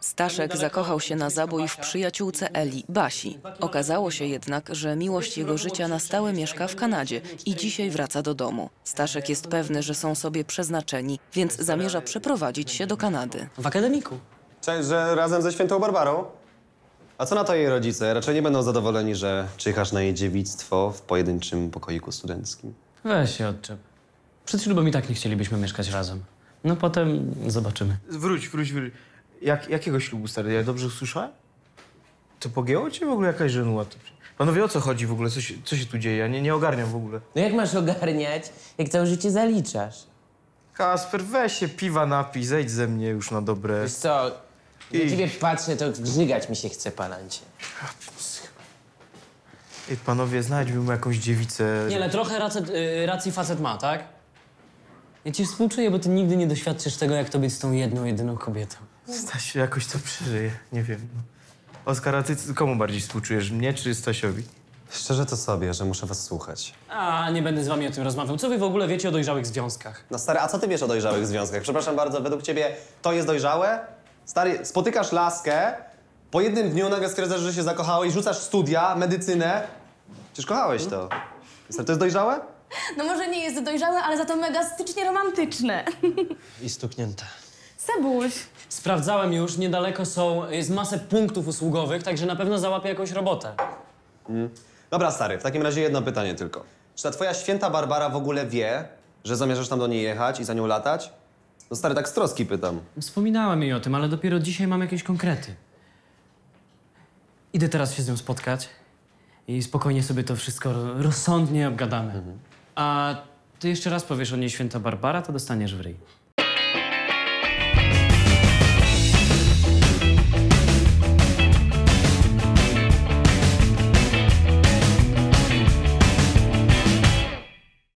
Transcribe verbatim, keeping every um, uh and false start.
Staszek zakochał się na zabój w przyjaciółce Eli, Basi. Okazało się jednak, że miłość jego życia na stałe mieszka w Kanadzie i dzisiaj wraca do domu. Staszek jest pewny, że są sobie przeznaczeni, więc zamierza przeprowadzić się do Kanady. W akademiku. Cześć, że razem ze świętą Barbarą? A co na to jej rodzice? Raczej nie będą zadowoleni, że czyhasz na jej dziewictwo w pojedynczym pokoiku studenckim. Weź się odczep. Przed ślubem i tak nie chcielibyśmy mieszkać razem. No potem zobaczymy. Wróć, wróć, wróć. Jak, jakiego ślubu, stary? Ja dobrze usłyszałem? To pogięło cię w ogóle jakaś żenuła? Panowie, o co chodzi w ogóle? Co się, co się tu dzieje? Ja nie, nie ogarniam w ogóle. No jak masz ogarniać, jak całe życie zaliczasz? Kasper, weź się piwa napij, zejdź ze mnie już na dobre. Wiesz co, na I- ciebie patrzę, to grzygać mi się chce, palancie. Ej, panowie, znajdźmy mu jakąś dziewicę. Nie, ale trochę racet, y, racji facet ma, tak? Ja ci współczuję, bo ty nigdy nie doświadczysz tego, jak to być z tą jedną, jedyną kobietą. Stasiu jakoś to przeżyje, nie wiem. No. Oskar, a ty komu bardziej współczujesz? Mnie czy Stasiowi? Szczerze to sobie, że muszę was słuchać. A, nie będę z wami o tym rozmawiał. Co wy w ogóle wiecie o dojrzałych związkach? No stary, a co ty wiesz o dojrzałych związkach? Przepraszam bardzo, według ciebie to jest dojrzałe? Stary, spotykasz laskę, po jednym dniu nagle stwierdzasz, że się zakochałeś, rzucasz studia, medycynę. Przecież kochałeś to. Stary, to jest dojrzałe? No może nie jest dojrzałe, ale za to mega stycznie romantyczne. I stuknięte. Sebuś. Sprawdzałem już, niedaleko są, jest masę punktów usługowych, także na pewno załapię jakąś robotę. Dobra, stary, w takim razie jedno pytanie tylko. Czy ta twoja święta Barbara w ogóle wie, że zamierzasz tam do niej jechać i za nią latać? No stary, tak z troski pytam. Wspominałem jej o tym, ale dopiero dzisiaj mam jakieś konkrety. Idę teraz się z nią spotkać i spokojnie sobie to wszystko ro- rozsądnie obgadamy. A ty jeszcze raz powiesz o niej święta Barbara, to dostaniesz w ryj.